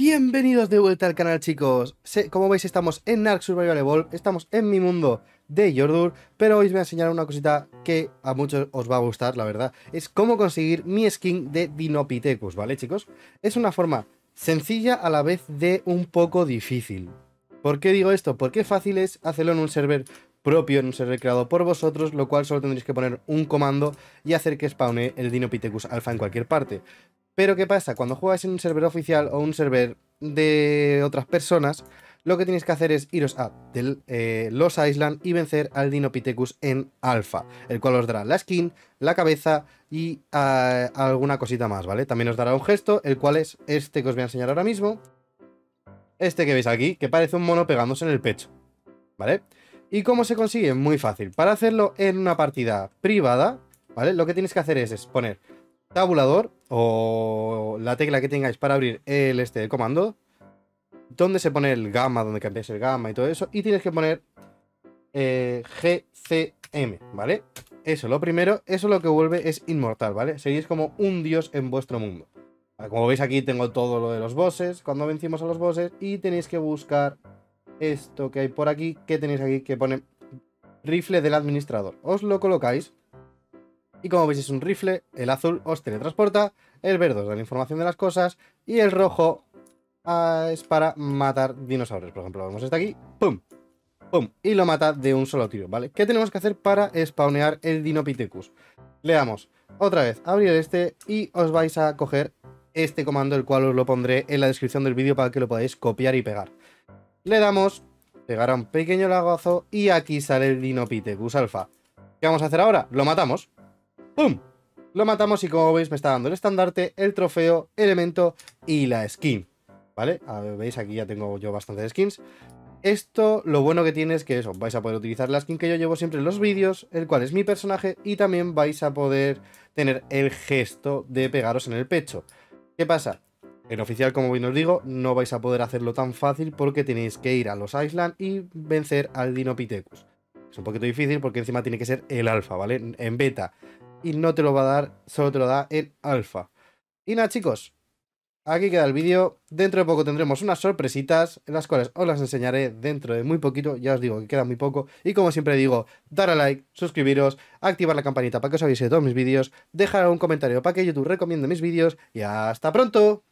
Bienvenidos de vuelta al canal, chicos. Como veis, estamos en Ark Survival Evolved, estamos en mi mundo de Jordur, pero hoy os voy a enseñar una cosita que a muchos os va a gustar, la verdad. Es cómo conseguir mi skin de Dinopithecus, ¿vale, chicos? Es una forma sencilla a la vez de un poco difícil. ¿Por qué digo esto? Porque fácil es hacerlo en un server propio, en un server creado por vosotros, lo cual solo tendréis que poner un comando y hacer que spawne el Dinopithecus alfa en cualquier parte. Pero ¿qué pasa? Cuando juegas en un server oficial o un server de otras personas, lo que tenéis que hacer es iros a Los Island y vencer al Dinopithecus en alfa, el cual os dará la skin, la cabeza y alguna cosita más, ¿vale? También os dará un gesto, el cual es este que os voy a enseñar ahora mismo. Este que veis aquí, que parece un mono pegándose en el pecho, ¿vale? ¿Y cómo se consigue? Muy fácil. Para hacerlo en una partida privada, ¿vale? Lo que tienes que hacer es poner tabulador o la tecla que tengáis para abrir el comando, donde se pone el gamma, donde cambiáis el gamma y todo eso, y tienes que poner GCM, ¿vale? Eso, lo primero, eso lo que vuelve es inmortal, ¿vale? Seréis como un dios en vuestro mundo. Como veis aquí tengo todo lo de los bosses, cuando vencimos a los bosses, y tenéis que buscar esto que hay por aquí, que tenéis aquí que pone rifle del administrador. Os lo colocáis. Y como veis es un rifle, el azul os teletransporta, el verde os da la información de las cosas y el rojo es para matar dinosaurios. Por ejemplo, vemos este aquí, ¡pum! ¡Pum! Y lo mata de un solo tiro, ¿vale? ¿Qué tenemos que hacer para spawnear el Dinopithecus? Le damos otra vez abrir este y os vais a coger este comando, el cual os lo pondré en la descripción del vídeo para que lo podáis copiar y pegar. Le damos, pegará un pequeño lagazo y aquí sale el Dinopithecus alfa. ¿Qué vamos a hacer ahora? Lo matamos. ¡Pum! Lo matamos y como veis me está dando el estandarte, el trofeo, elemento y la skin, ¿vale? A ver, veis, aquí ya tengo yo bastantes skins. Esto, lo bueno que tiene es que eso, vais a poder utilizar la skin que yo llevo siempre en los vídeos, el cual es mi personaje, y también vais a poder tener el gesto de pegaros en el pecho. ¿Qué pasa? En oficial, como bien os digo, no vais a poder hacerlo tan fácil porque tenéis que ir a los Island y vencer al Dinopithecus. Es un poquito difícil porque encima tiene que ser el alfa, ¿vale? En beta. Y no te lo va a dar, solo te lo da en alfa. Y nada, chicos, aquí queda el vídeo. Dentro de poco tendremos unas sorpresitas, en las cuales os las enseñaré dentro de muy poquito. Ya os digo que queda muy poco. Y como siempre digo, dar a like, suscribiros, activar la campanita para que os avise de todos mis vídeos, dejar un comentario para que YouTube recomiende mis vídeos. Y hasta pronto.